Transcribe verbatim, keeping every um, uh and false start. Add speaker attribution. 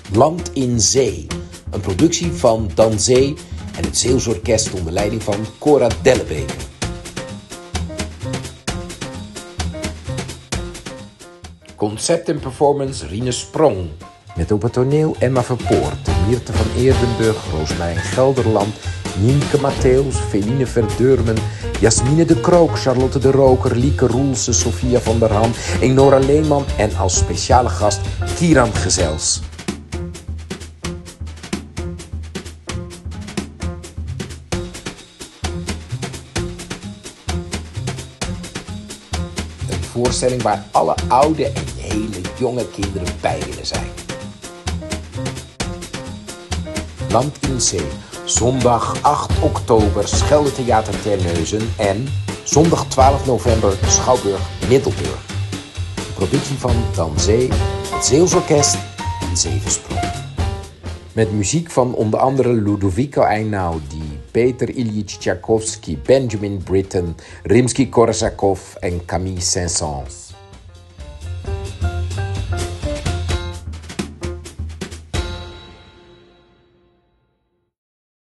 Speaker 1: Land in Zee, een productie van Dan Zee en het Zeeuws Orkest onder leiding van Cora Dellebeke. Concept en performance Rine Sprong. Met op het toneel Emma Verpoort, Mirte van Eerdenburg, Roosmarijn Gelderland, Nienke Matthews, Feline Verdeurmen, Jasmine de Krook, Charlotte de Roker, Lieke Roelsen, Sophia van der Ham, Enora Leenman en als speciale gast Kieran Gezels. Een voorstelling waar alle oude en hele jonge kinderen bij willen zijn. Land in Zee, zondag acht oktober, Schelde Theater Terneuzen en zondag twaalf november, Schouwburg Middelburg. Een productie van Dan Zee, het Zeeuws Orkest en Zevensprong. Met muziek van onder andere Ludovico Einaudi, Peter Ilyich Tchaikovsky, Benjamin Britten, Rimsky-Korsakov en Camille Saint-Saëns.